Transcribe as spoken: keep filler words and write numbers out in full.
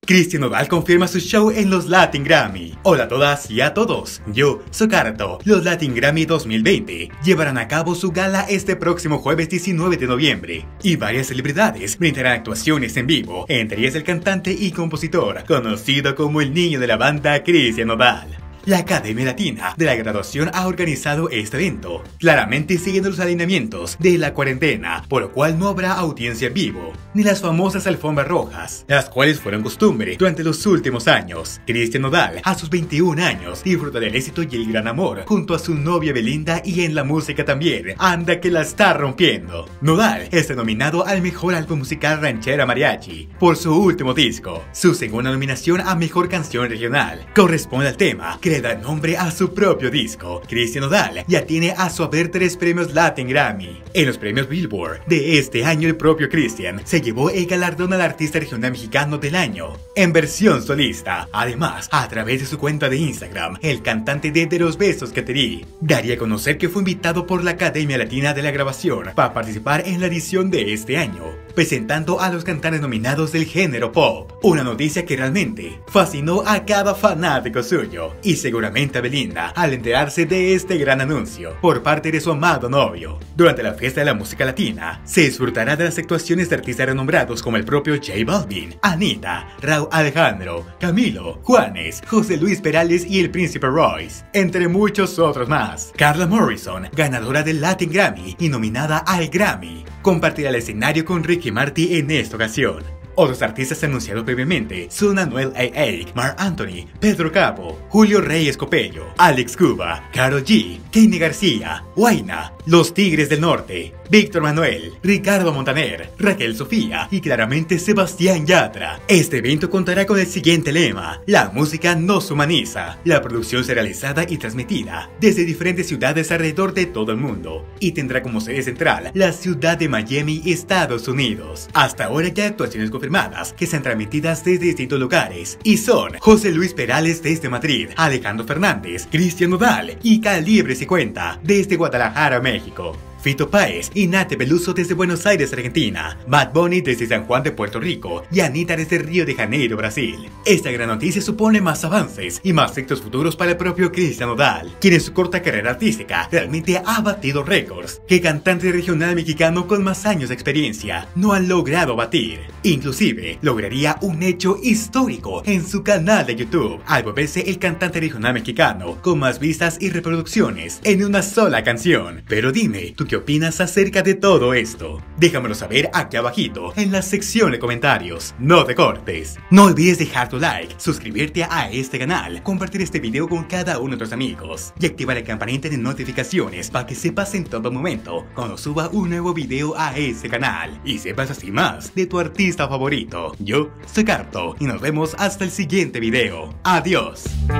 Christian Nodal confirma su show en los Latin Grammy. Hola a todas y a todos, yo soy Carto. Los Latin Grammy dos mil veinte llevarán a cabo su gala este próximo jueves diecinueve de noviembre y varias celebridades brindarán actuaciones en vivo, entre ellas el cantante y compositor conocido como el niño de la banda Christian Nodal. La Academia Latina de la Graduación ha organizado este evento, claramente siguiendo los alineamientos de la cuarentena, por lo cual no habrá audiencia en vivo, ni las famosas alfombras rojas, las cuales fueron costumbre durante los últimos años. Christian Nodal, a sus veintiún años, disfruta del éxito y el gran amor junto a su novia Belinda, y en la música también, anda que la está rompiendo. Nodal está nominado al Mejor Álbum Musical Ranchera Mariachi por su último disco. Su segunda nominación a Mejor Canción Regional corresponde al tema que da nombre a su propio disco. Christian Nodal ya tiene a su haber tres premios Latin Grammy. En los premios Billboard de este año, el propio Christian se llevó el galardón al artista regional mexicano del año en versión solista. Además, a través de su cuenta de Instagram, el cantante de De los Besos que te di daría a conocer que fue invitado por la Academia Latina de la Grabación para participar en la edición de este año, presentando a los cantantes nominados del género pop. Una noticia que realmente fascinó a cada fanático suyo, y seguramente a Belinda al enterarse de este gran anuncio por parte de su amado novio. Durante la fiesta de la música latina, se disfrutará de las actuaciones de artistas renombrados como el propio J Balvin, Anita, Rauw Alejandro, Camilo, Juanes, José Luis Perales y el Príncipe Royce, entre muchos otros más. Carla Morrison, ganadora del Latin Grammy y nominada al Grammy, compartirá el escenario con Ricky Martin en esta ocasión. Otros artistas anunciados previamente son Anuel A A, Marc Anthony, Pedro Capó, Julio Reyes Copello, Alex Cuba, Karol G, Kenny García, Huayna, Los Tigres del Norte, Víctor Manuel, Ricardo Montaner, Raquel Sofía y claramente Sebastián Yatra. Este evento contará con el siguiente lema: la música nos humaniza. La producción será realizada y transmitida desde diferentes ciudades alrededor de todo el mundo y tendrá como sede central la ciudad de Miami, Estados Unidos. Hasta ahora ya hay actuaciones confirmadas que serán transmitidas desde distintos lugares y son José Luis Perales desde Madrid, Alejandro Fernández, Christian Nodal y Calibre cincuenta desde Guadalajara, México, Fito Páez y Nate Peluso desde Buenos Aires, Argentina, Bad Bunny desde San Juan de Puerto Rico y Anita desde Río de Janeiro, Brasil. Esta gran noticia supone más avances y más éxitos futuros para el propio Christian Nodal, quien en su corta carrera artística realmente ha batido récords que cantantes regional mexicano con más años de experiencia no han logrado batir. Inclusive, lograría un hecho histórico en su canal de YouTube, al volverse el cantante regional mexicano con más vistas y reproducciones en una sola canción. Pero dime, ¿tú qué opinas acerca de todo esto? Déjamelo saber aquí abajito en la sección de comentarios. No te cortes. No olvides dejar tu like, suscribirte a este canal, compartir este video con cada uno de tus amigos y activar la campanita de notificaciones para que sepas en todo momento cuando suba un nuevo video a este canal y sepas así más de tu artista favorito. Yo soy Carto y nos vemos hasta el siguiente video. Adiós.